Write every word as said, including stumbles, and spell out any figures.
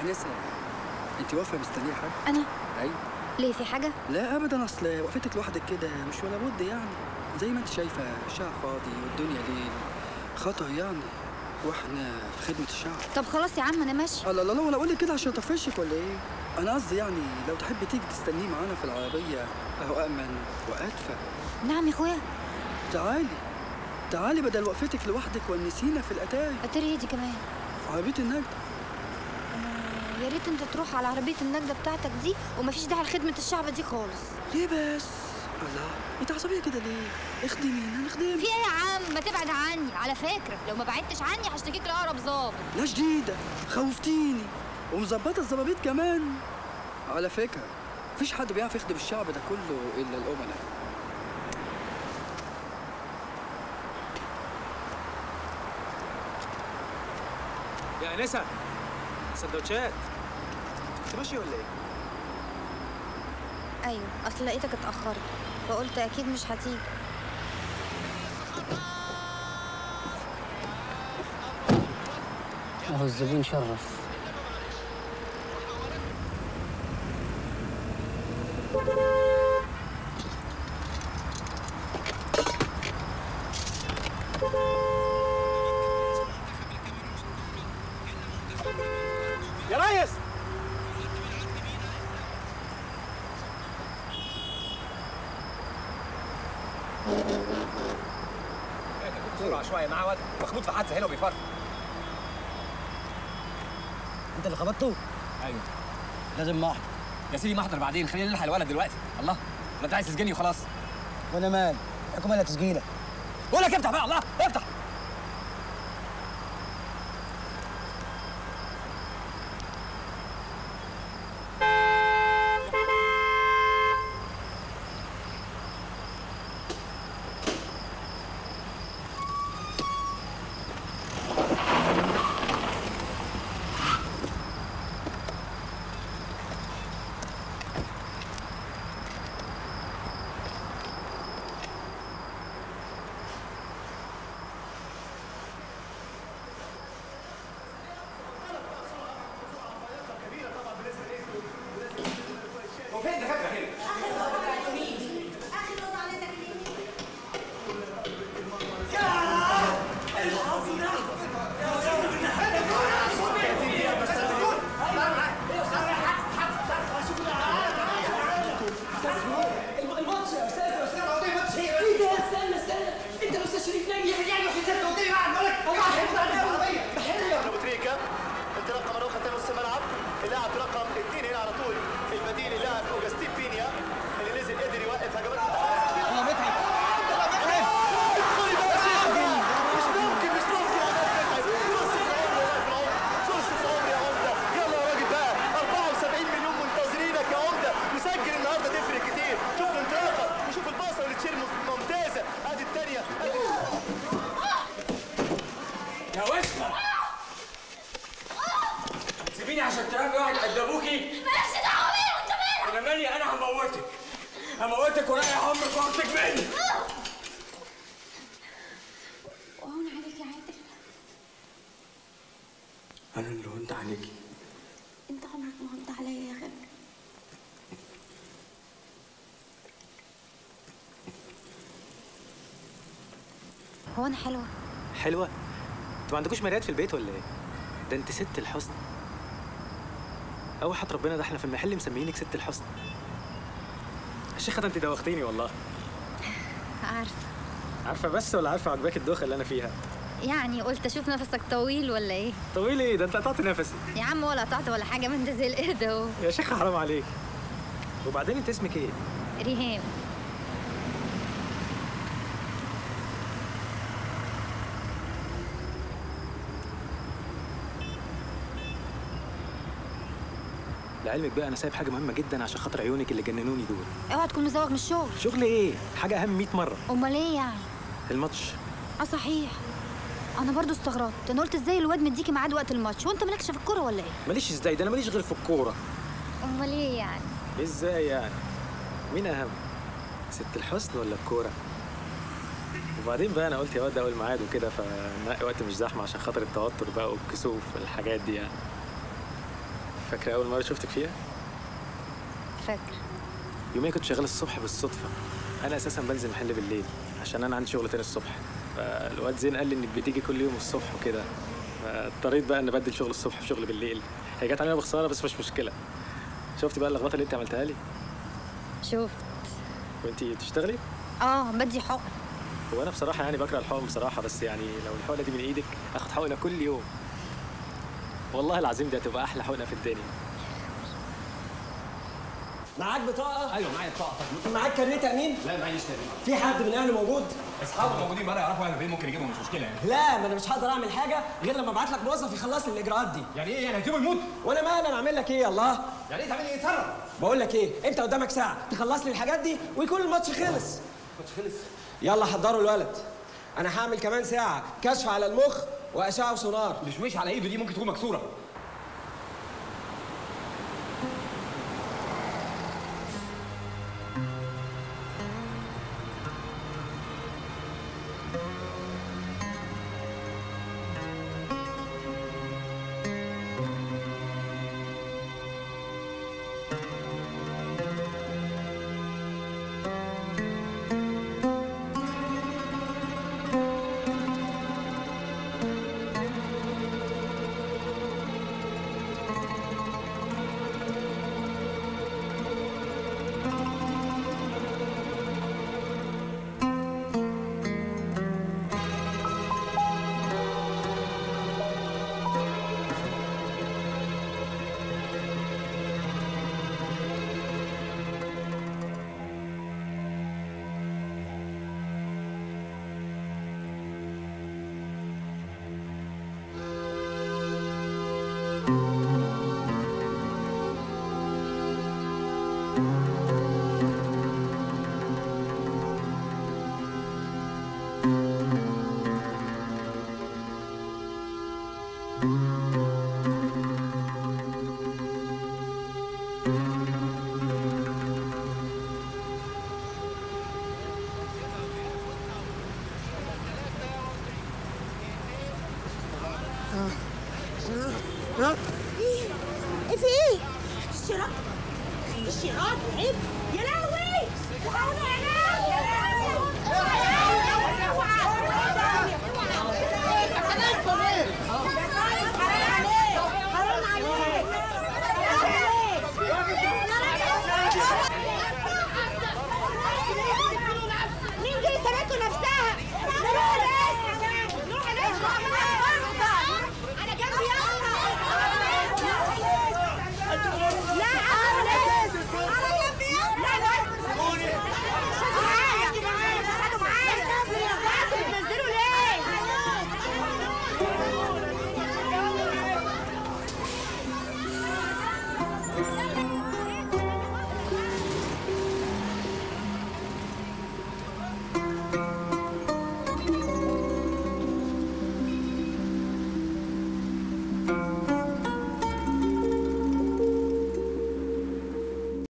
انسه، انت واقفه مستنيه حاجه؟ انا؟ ايوه. ليه، في حاجه؟ لا ابدا، اصل وقفتك لوحدك كده مش ولا بد يعني، زي ما انت شايفه الشارع فاضي والدنيا ليل، خطر يعني، واحنا في خدمه الشعب. طب خلاص يا عم انا ماشي. لا لا لا، وانا اقول لك كده عشان اطفشك ولا ايه؟ انا قصدي يعني لو تحبي تيجي تستنيه معانا في العربيه اهو امن وادفى. نعم يا اخويا. تعالي تعالي بدل وقفتك لوحدك ونسينا في الاتاري. اتاري ايه دي كمان؟ عربيه النجدة. يا ريت انت تروح على عربيه النجدة بتاعتك دي، ومفيش داعي لخدمه الشعب دي خالص. ليه بس؟ الله، انت عصبيه كده ليه؟ اخدمينا نخدمك. في ايه يا عم؟ ما تبعد عني، على فكره لو ما بعدتش عني هشتكيك لاقرب ظابط. لا جديده، خوفتيني ومظبطه الظبابيط كمان. على فكره مفيش حد بيعرف يخدم الشعب ده كله الا الامناء. يا انسه، سندوتشات. انت ماشيه ولا ايه؟ ايوه، اصل لقيتك اتاخرت فقلت اكيد مش هتيجي. اهو الزبون شرف. يا ريس، بسرعة شوية، معاه واد مخبوط في حادثة هنا وبيفرق. انت اللي خبطته؟ ايوه. لازم محضر. يا سيدي محضر بعدين، خلينا نلحق الولد دلوقتي. الله، ولا انت عايز تسجني وخلاص؟ وانا مال؟ حكم ولا تسجيلك؟ بقول لك افتح بقى، الله افتح. هو انا حلوه؟ حلوه؟ انتوا ما عندكوش مرايات في البيت ولا ايه؟ ده انت ست الحسن. اوحد ربنا، ده احنا في المحل مسميينك ست الحسن. يا شيخه ده انت دوختيني والله. عارفه. عارفه بس ولا عارفه عجباك الدوخه اللي انا فيها؟ يعني قلت اشوف نفسك طويل ولا ايه؟ طويل ايه؟ ده انت قطعت نفسي. يا عم ولا قطعت ولا حاجه، من ده زي القرد اهو. يا شيخه حرام عليك. وبعدين انت اسمك ايه؟ ريهام. لعلمك بقى انا سايب حاجه مهمه جدا عشان خاطر عيونك اللي جننوني دول. اوعى تكون مزوغ من الشغل. شغل ايه؟ حاجه اهم مية مره. امال ايه يعني؟ الماتش. اه صحيح، انا برضو استغربت. انا قلت ازاي الواد مديكي ميعاد وقت الماتش وانت مالكش في الكوره ولا ايه؟ ماليش ازاي؟ ده انا ماليش غير في الكوره. امال ايه يعني؟ ازاي يعني؟ مين اهم؟ ست الحسن ولا الكوره؟ وبعدين بقى انا قلت يا واد ده اول ميعاد وكده، فنقي وقت مش زحمه عشان خاطر التوتر بقى والكسوف والحاجات دي يعني. فاكره اول مره شفتك فيها؟ فاكر. يوميا كنت شغال الصبح بالصدفه. انا اساسا بنزل محل بالليل عشان انا عندي شغل تاني الصبح. فالواد زين قال لي انك بتيجي كل يوم الصبح وكده، فاضطريت بقى ان ابدل شغل الصبح في شغل بالليل. هي جت علينا بخساره بس مش مشكله. شفتي بقى اللخبطه اللي انت عملتها لي؟ شفت. وانتي بتشتغلي؟ اه بدي حقن. هو انا بصراحه يعني بكره الحقن بصراحه، بس يعني لو الحقنه دي من ايدك اخد حقنه كل يوم. والله العظيم دي هتبقى احلى حقنه في الدنيا. معاك بطاقة؟ ايوه معايا بطاقه. معاك كارنيه تأمين؟ لا معيش تاني. في حد من أهله موجود؟ اصحابه موجودين بره يعرفوا انا فين، ممكن يجيبهم، مش مشكله يعني. لا، ما أنا مش هقدر أعمل حاجة غير لما أبعت لك موظف يخلص لي الإجراءات دي. يعني ايه يعني هيسيبه يموت؟ وأنا مالي، أنا أعمل لك إيه؟ الله. يعني ايه تعمل ايه؟ اتصرف. بقول لك إيه؟ أنت قدامك ساعة تخلص لي الحاجات دي ويكون الماتش خلص. الماتش خلص. يلا حضروا الولد. أنا هعمل كمان ساعة كشف على المخ وأشعة وسونار. مش مش على ايده دي ممكن تكون مكسوره. ايه ايه في ايه؟ الشراط الشراط عيب يا لهوي. الحقونا يا ناس.